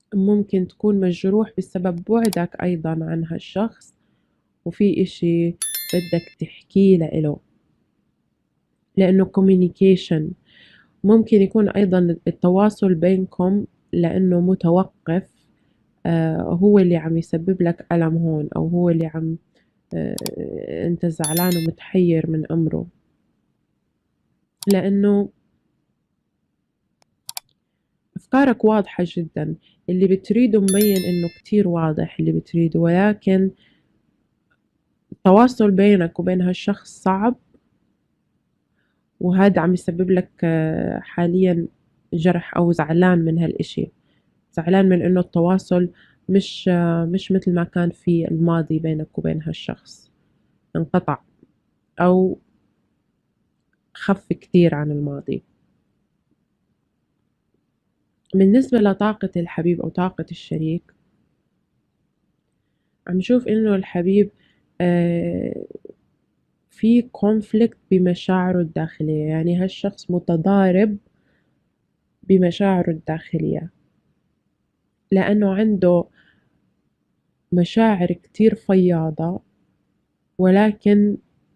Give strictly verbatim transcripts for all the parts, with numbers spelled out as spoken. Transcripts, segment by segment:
ممكن تكون مجروح بسبب بعدك أيضا عن هالشخص، وفي إشي بدك تحكيه لإله، لأنه communication. ممكن يكون أيضا التواصل بينكم لأنه متوقف، آه هو اللي عم يسبب لك ألم هون، أو هو اللي عم آه أنت زعلان ومتحير من أمره، لأنه أفكارك واضحة جدا، اللي بتريده مبين إنه كتير واضح اللي بتريده، ولكن التواصل بينك وبين هالشخص صعب، وهذا عم يسبب لك آه، حاليا جرح، أو زعلان من هالإشي، زعلان من إنه التواصل مش آه، مش مثل ما كان في الماضي بينك وبين هالشخص، انقطع أو خف كتير عن الماضي. بالنسبة لطاقة الحبيب أو طاقة الشريك، عم نشوف إنه الحبيب آه، في conflict بمشاعره الداخلية، يعني هالشخص متضارب بمشاعره الداخلية، لأنه عنده مشاعر كتير فياضة، ولكن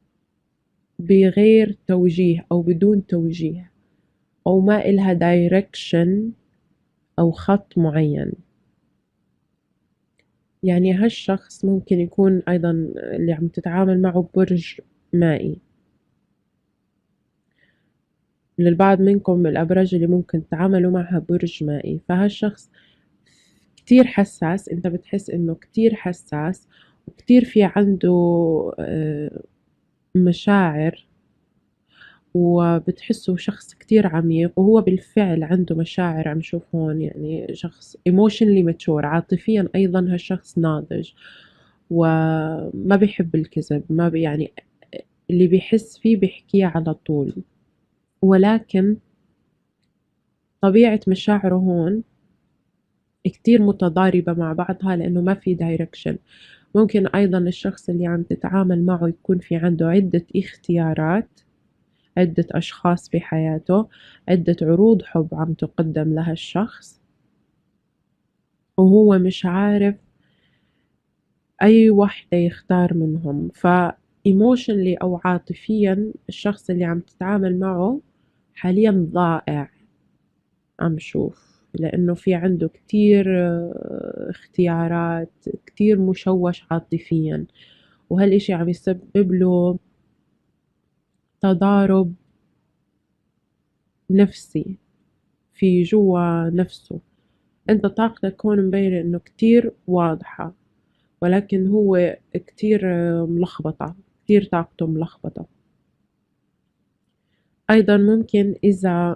بغير توجيه أو بدون توجيه، أو ما إلها direction أو خط معين. يعني هالشخص ممكن يكون أيضا اللي عم تتعامل معه برج مائي، للبعض منكم الأبراج اللي ممكن تتعاملوا معها برج مائي، فهالشخص كتير حساس، انت بتحس انه كتير حساس، وكتير في عنده آه، مشاعر، وبتحسه شخص كتير عميق، وهو بالفعل عنده مشاعر. عم شوف هون يعني شخص emotionally mature، عاطفيا أيضا هالشخص ناضج، وما بيحب الكذب، ما بي يعني اللي بيحس فيه بيحكيه على طول، ولكن طبيعة مشاعره هون كتير متضاربة مع بعضها، لأنه ما في دايركشن. ممكن أيضا الشخص اللي عم تتعامل معه يكون في عنده عدة اختيارات، عدة أشخاص بحياته، عدة عروض حب عم تقدم لها الشخص، وهو مش عارف أي واحدة يختار منهم. ف emotionally أو عاطفيا الشخص اللي عم تتعامل معه حاليا ضائع، عم شوف، لأنه في عنده كتير آه، اختيارات، كتير مشوش عاطفيا، وهالإشي عم يسبب له تضارب نفسي في جوا نفسه. انت طاقتك هون مبينة انه كتير واضحة، ولكن هو كتير آه، ملخبطة، كتير طاقته ملخبطة. أيضا ممكن إذا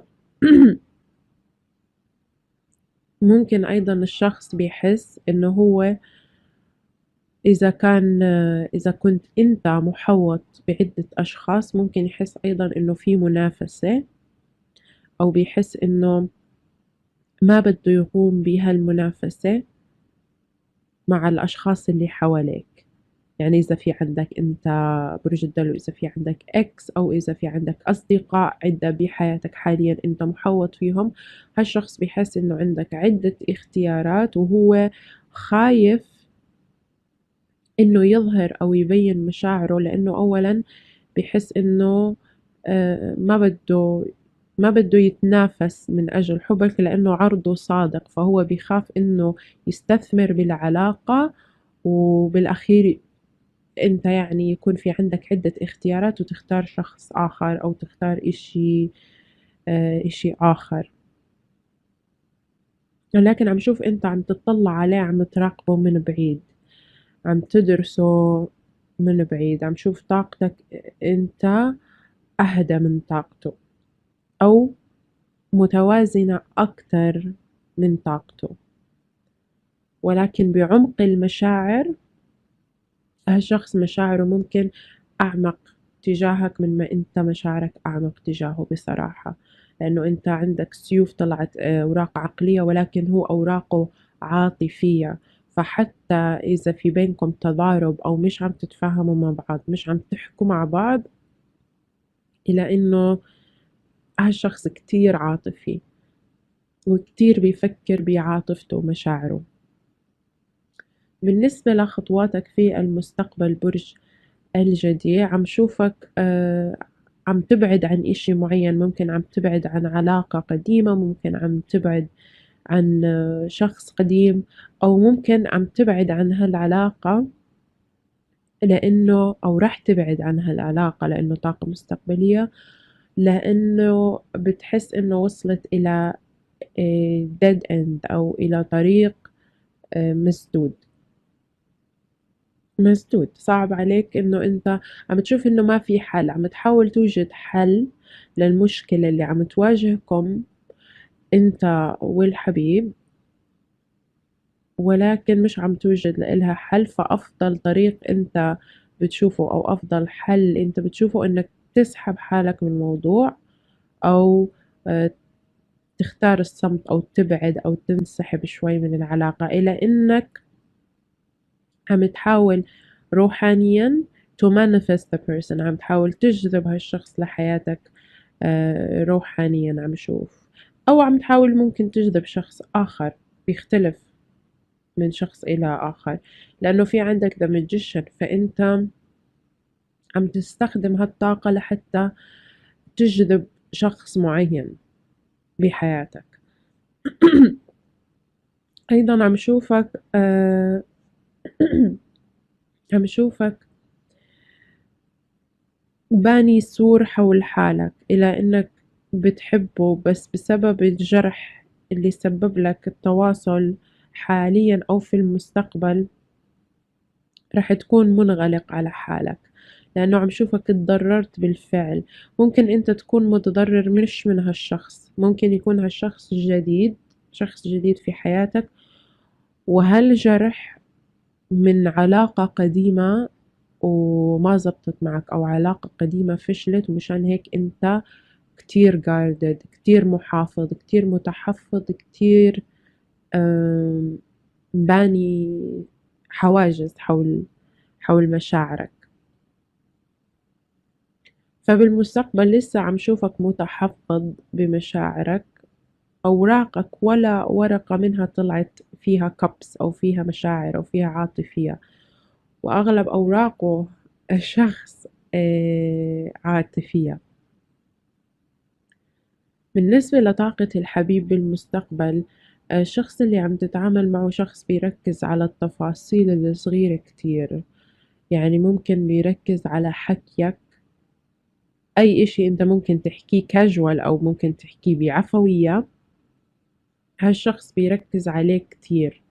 ممكن أيضا الشخص بيحس إنه هو إذا كان آه، إذا كنت أنت محوط بعدة أشخاص، ممكن يحس أيضا إنه في منافسة، أو بيحس إنه ما بده يقوم بهالمنافسة مع الأشخاص اللي حواليك. يعني إذا في عندك أنت برج الدلو، إذا في عندك إكس، أو إذا في عندك أصدقاء عدة بحياتك حاليا أنت محوط فيهم، هالشخص بيحس إنه عندك عدة اختيارات، وهو خايف إنه يظهر أو يبين مشاعره، لأنه أولا بيحس إنه آه، ما بده ما بده يتنافس من أجل حبك، لأنه عرضه صادق، فهو بيخاف إنه يستثمر بالعلاقة، وبالأخير أنت يعني يكون في عندك عدة اختيارات وتختار شخص آخر، أو تختار إشي آه، إشي آخر. لكن عم شوف أنت عم تطلع عليه، عم تراقبه من بعيد، عم تدرسه من بعيد. عم شوف طاقتك أنت أهدى من طاقته، أو متوازنة أكتر من طاقته، ولكن بعمق المشاعر هالشخص مشاعره ممكن أعمق تجاهك من ما أنت مشاعرك أعمق تجاهه بصراحة، لأنه أنت عندك سيوف طلعت آه، أوراق عقلية، ولكن هو أوراقه عاطفية. فحتى إذا في بينكم تضارب، أو مش عم تتفاهموا مع بعض، مش عم تحكوا مع بعض، إلى إنه هالشخص كتير عاطفي، وكتير بيفكر بعاطفته ومشاعره. بالنسبة لخطواتك في المستقبل برج الجدي، عم شوفك آه عم تبعد عن إشي معين، ممكن عم تبعد عن علاقة قديمة، ممكن عم تبعد عن آه شخص قديم، أو ممكن عم تبعد عن هالعلاقة لأنه أو راح تبعد عن هالعلاقة لأنه طاقة مستقبلية، لأنه بتحس إنه وصلت إلى آه dead end أو إلى طريق آه مسدود. مسدود، صعب عليك إنه أنت عم تشوف إنه ما في حل، عم تحاول توجد حل للمشكلة اللي عم تواجهكم أنت والحبيب، ولكن مش عم توجد لإلها حل. فأفضل طريق أنت بتشوفه أو أفضل حل أنت بتشوفه إنك تسحب حالك من الموضوع، أو آه، تختار الصمت أو تبعد أو تنسحب شوي من العلاقة، إلى إنك عم تحاول روحانيًا to manifest the person، عم تحاول تجذب هالشخص لحياتك آآ روحانيًا عم شوف، أو عم تحاول ممكن تجذب شخص آخر، بيختلف من شخص إلى آخر، لأنه في عندك the magician، فأنت عم تستخدم هالطاقة لحتى تجذب شخص معين بحياتك. أيضًا عم شوفك آآ عم شوفك باني سور حول حالك إلى إنك بتحبه، بس بسبب الجرح اللي سبب لك التواصل حاليًا أو في المستقبل راح تكون منغلق على حالك، لأنه عم شوفك اتضررت بالفعل. ممكن أنت تكون متضرر مش من هالشخص، ممكن يكون هالشخص جديد، شخص جديد في حياتك، وهالجرح من علاقة قديمة وما زبطت معك، أو علاقة قديمة فشلت، ومشان هيك أنت كتير guarded، كتير محافظ، كتير متحفظ، كتير آمم باني حواجز حول حول مشاعرك. فبالمستقبل لسه عم شوفك متحفظ بمشاعرك، أوراقك ولا ورقة منها طلعت فيها cups أو فيها مشاعر أو فيها عاطفية، وأغلب أوراقه شخص آآ عاطفية. بالنسبة لطاقة الحبيب بالمستقبل، الشخص اللي عم تتعامل معه شخص بيركز على التفاصيل الصغيرة كتير، يعني ممكن بيركز على حكيك، أي إشي أنت ممكن تحكيه casual أو ممكن تحكيه بعفوية، هالشخص بيركز عليه كتير،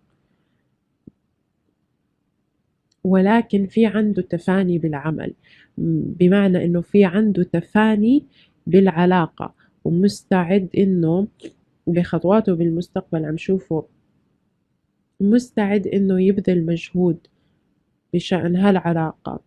ولكن في عنده تفاني بالعمل، بمعنى إنه في عنده تفاني بالعلاقة، ومستعد إنه بخطواته بالمستقبل عم شوفه مستعد إنه يبذل مجهود بشأن هالعلاقة.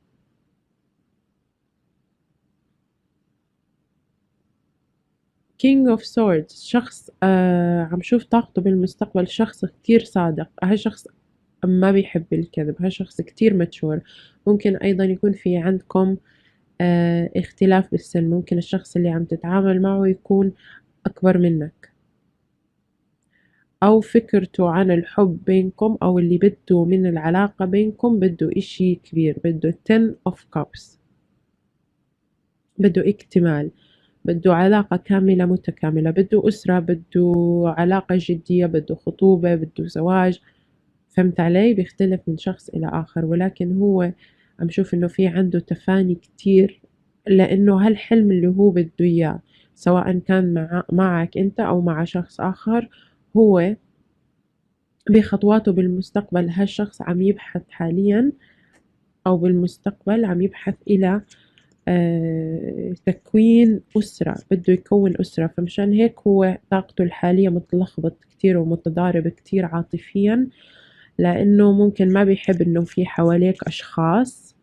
King of Swords شخص آه عم شوف طاقته بالمستقبل شخص كتير صادق، هالشخص ما بيحب الكذب، هالشخص كتير mature. ممكن أيضا يكون في عندكم آه اختلاف بالسن، ممكن الشخص اللي عم تتعامل معه يكون أكبر منك، أو فكرته عن الحب بينكم أو اللي بده من العلاقة بينكم بده إشي كبير، بده ten of cups، بده اكتمال، بده علاقة كاملة متكاملة، بده أسرة، بده علاقة جدية، بده خطوبة، بده زواج. فهمت علي؟ بيختلف من شخص إلى آخر، ولكن هو عم شوف إنه في عنده تفاني كتير، لإنه هالحلم اللي هو بده إياه سواء كان مع معك أنت أو مع شخص آخر، هو بخطواته بالمستقبل هالشخص عم يبحث حاليًا أو بالمستقبل عم يبحث إلى آآ تكوين أسرة، بده يكوّن أسرة، فمشان هيك هو طاقته الحالية متلخبط كتير ومتضارب كتير عاطفيًا، لإنه ممكن ما بيحب إنه في حواليك أشخاص،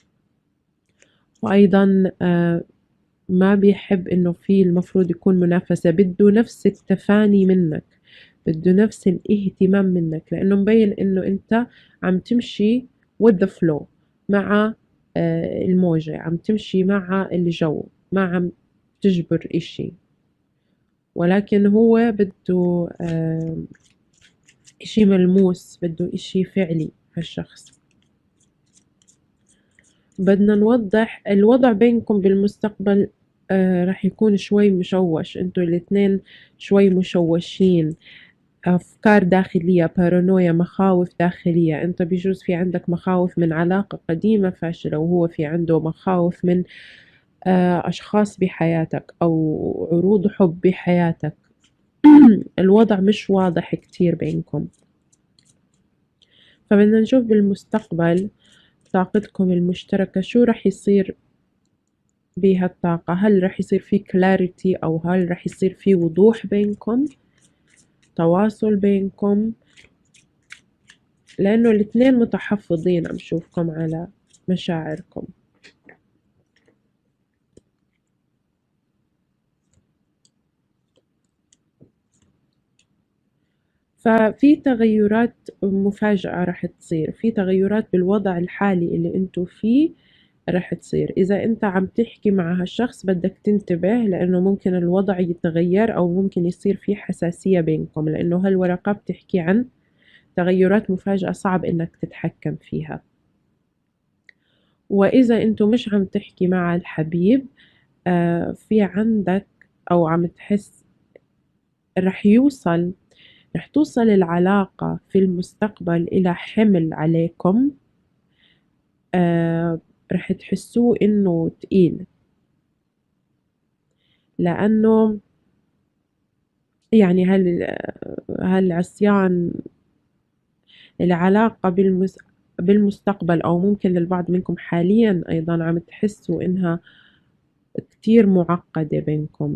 وأيضًا آآ ما بيحب إنه في المفروض يكون منافسة، بده نفس التفاني منّك، بده نفس الاهتمام منّك، لإنه مبين إنه أنت عم تمشي with the flow مع آآ الموجة، عم تمشي مع الجو، ما عم تجبر إشي. ولكن هو بده آه إشي ملموس، بده إشي فعلي هالشخص. بدنا نوضح الوضع بينكم بالمستقبل آه رح يكون شوي مشوش، انتوا الاتنين شوي مشوشين، أفكار داخلية، بارانويا، مخاوف داخلية. انت بيجوز في عندك مخاوف من علاقة قديمة فاشلة، وهو في عنده مخاوف من آه أشخاص بحياتك أو عروض حب بحياتك. الوضع مش واضح كتير بينكم، فبدنا نشوف بالمستقبل طاقتكم المشتركة شو رح يصير بهالطاقة. هل رح يصير في clarity أو هل رح يصير في وضوح بينكم، تواصل بينكم، لأنه الاثنين متحفظين عم شوفكم على مشاعركم. ففي تغيرات مفاجئة رح تصير، في تغيرات بالوضع الحالي اللي انتو فيه رح تصير. إذا أنت عم تحكي مع هالشخص بدك تنتبه، لأنه ممكن الوضع يتغير أو ممكن يصير في حساسية بينكم، لأنه هالورقة بتحكي عن تغيرات مفاجئة صعب إنك تتحكم فيها. وإذا أنتو مش عم تحكي مع الحبيب آه في عندك أو عم تحس رح يوصل رح توصل العلاقة في المستقبل إلى حمل عليكم، آه رح تحسوه إنه تقيل، لأنه يعني هال هالعصيان العلاقة بالمس بالمستقبل أو ممكن للبعض منكم حاليا أيضا عم تحسوا إنها كتير معقدة بينكم.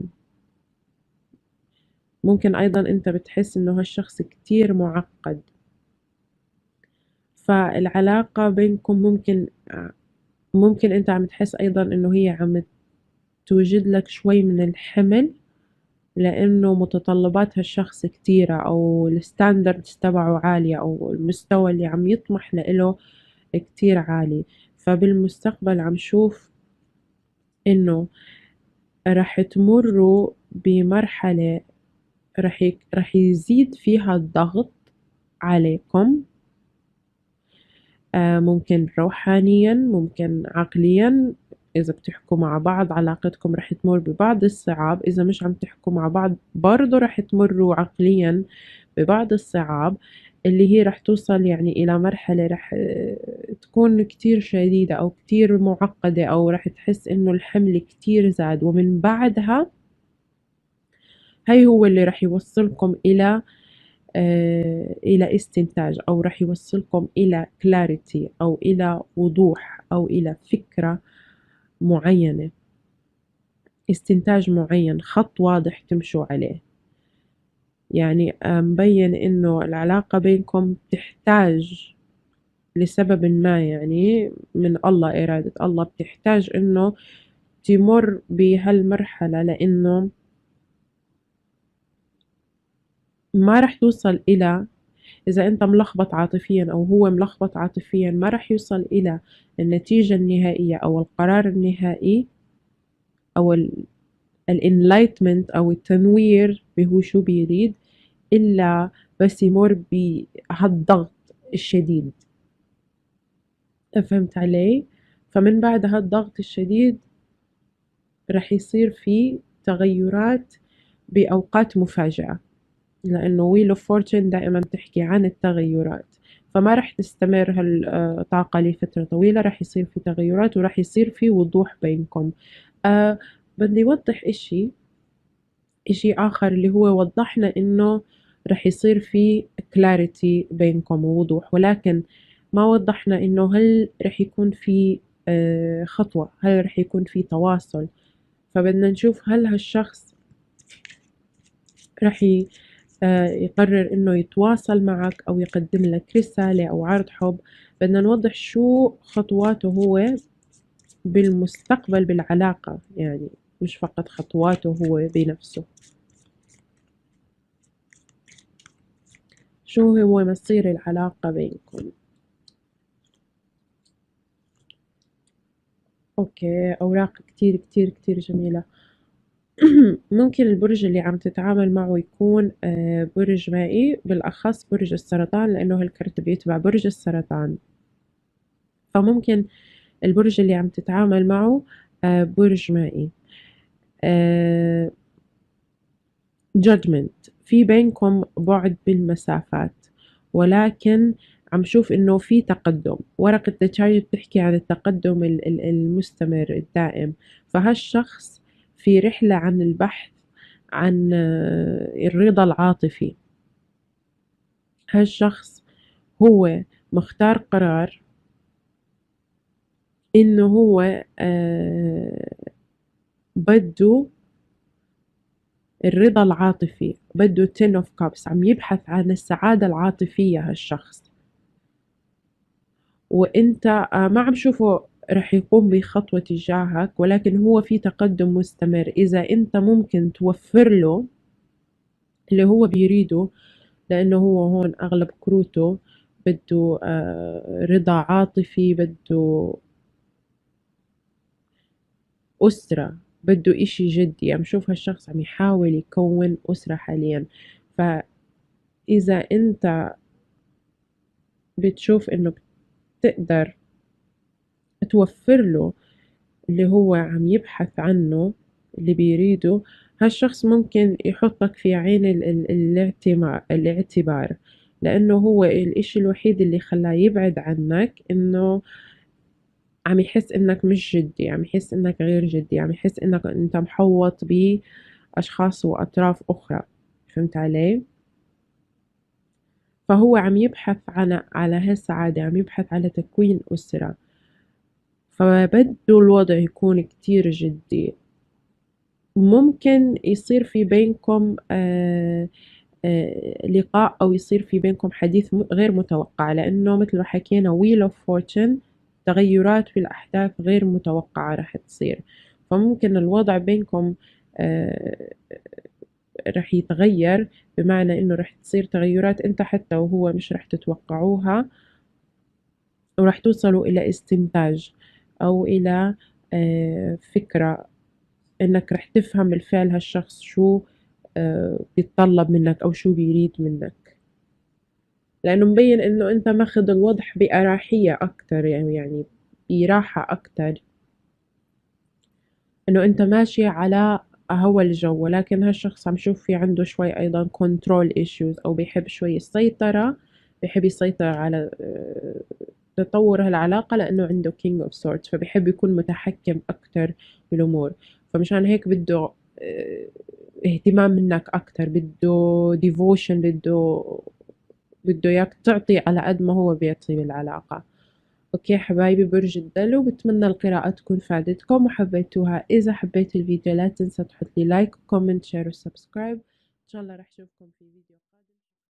ممكن أيضا أنت بتحس إنه هالشخص كتير معقد، فالعلاقة بينكم ممكن ممكن أنت عم تحس أيضا إنه هي عم توجد لك شوي من الحمل، لأنه متطلبات هالشخص كتيرة أو الستاندردز تبعه عالية أو المستوى اللي عم يطمح له كتير عالي. فبالمستقبل عم شوف إنه رح تمروا بمرحلة رح ي... رح يزيد فيها الضغط عليكم، آه ممكن روحانيا ممكن عقليا. إذا بتحكوا مع بعض علاقتكم رح تمر ببعض الصعاب، إذا مش عم تحكوا مع بعض برضو رح تمروا عقليا ببعض الصعاب، اللي هي رح توصل يعني إلى مرحلة رح تكون كتير شديدة أو كتير معقدة، أو رح تحس إنه الحمل كتير زاد. ومن بعدها هاي هو اللي رح يوصلكم إلى آه إلى استنتاج، أو رح يوصلكم إلى clarity أو إلى وضوح أو إلى فكرة معينة، استنتاج معين، خط واضح تمشوا عليه. يعني مبين إنه العلاقة بينكم تحتاج لسبب ما، يعني من الله إرادة الله بتحتاج إنه تمر بهالمرحلة، لأنه ما رح توصل إلى، إذا أنت ملخبط عاطفيا أو هو ملخبط عاطفيا ما رح يوصل إلى النتيجة النهائية أو القرار النهائي أو الانلايتمنت أو التنوير بهو شو بيريد، إلا بس يمر بهالضغط الشديد. فهمت علي؟ فمن بعد هالضغط الشديد رح يصير في تغيرات بأوقات مفاجئة، لأنه ويل اوف فورتشن دائما تحكي عن التغيرات. فما رح تستمر هالطاقة لفترة طويلة، رح يصير في تغيرات ورح يصير في وضوح بينكم. أه بدي أوضح إشي إشي آخر، اللي هو وضحنا إنه رح يصير في clarity بينكم ووضوح، ولكن ما وضحنا إنه هل رح يكون في أه خطوة، هل رح يكون في تواصل. فبدنا نشوف هل هالشخص رح يقرر إنه يتواصل معك أو يقدم لك رسالة أو عرض حب. بدنا نوضح شو خطواته هو بالمستقبل بالعلاقة، يعني مش فقط خطواته هو بنفسه. شو هو مصير العلاقة بينكم؟ أوكي، أوراق كتير كتير كتير جميلة. ممكن البرج اللي عم تتعامل معه يكون آه، برج مائي، بالأخص برج السرطان، لأنه هالكرت بيتبع برج السرطان. فممكن البرج اللي عم تتعامل معه آه، برج مائي. آه، judgment، في بينكم بعد بالمسافات، ولكن عم شوف إنه في تقدم. ورقة the chariot بتحكي عن التقدم ال- ال- المستمر الدائم. فهالشخص في رحلة عن البحث عن آه، الرضا العاطفي. هالشخص هو مختار قرار إنه هو آه، بده الرضا العاطفي، بده ten of cups، عم يبحث عن السعادة العاطفية هالشخص. وانت آه، ما عم شوفه رح يقوم بخطوة تجاهك، ولكن هو في تقدم مستمر إذا انت ممكن توفر له اللي هو بيريده. لأنه هو هون أغلب كروته بده آه، رضا عاطفي، بده أسرة، بده إشي جدي. عم شوف هالشخص عم يحاول يكون أسرة حاليا. فإذا أنت بتشوف إنه بتقدر توفر له اللي هو عم يبحث عنه، اللي بيريده، هالشخص ممكن يحطك في عين ال- ال- الاعتما- الاعتبار. لأنه هو الإشي الوحيد اللي خلاه يبعد عنك إنه عم يحس إنك مش جدي، عم يحس إنك غير جدي، عم يحس إنك أنت محوط بأشخاص وأطراف أخرى. فهمت علي؟ فهو عم يبحث عن على هالسعادة، عم يبحث على تكوين أسرة. فبده الوضع يكون كتير جدي. ممكن يصير في بينكم آه آه لقاء، أو يصير في بينكم حديث م- غير متوقع، لأنه مثل ما حكينا wheel of fortune، تغيرات في الأحداث غير متوقعة رح تصير. فممكن الوضع بينكم آه رح يتغير، بمعنى إنه رح تصير تغيرات أنت حتى وهو مش رح تتوقعوها، ورح توصلوا إلى استنتاج أو إلى آه فكرة، إنك رح تفهم بالفعل هالشخص شو آه، بيتطلب منك أو شو بيريد منك. لأنه مبين إنه أنت ماخذ الوضع بأراحية أكتر، يعني يعني براحة أكتر، إنه أنت ماشي على هوا الجو. ولكن هالشخص عم شوف في عنده شوي أيضا control issues، أو بيحب شوي السيطرة، بيحب يسيطر على آه، تطور هالعلاقة، لأنه عنده king of swords، فبيحب يكون متحكم أكتر بالأمور. فمشان هيك بده آه، اهتمام منك أكتر، بده devotion، بده بده إياك تعطي على قد ما هو بيعطي بالعلاقة. أوكي حبايبي برج الدلو، بتمنى القراءة تكون فادتكم وحبيتوها. إذا حبيت الفيديو لا تنسى تحط لي لايك وكومنت شير وسبسكرايب. إن شاء الله رح أشوفكم في فيديو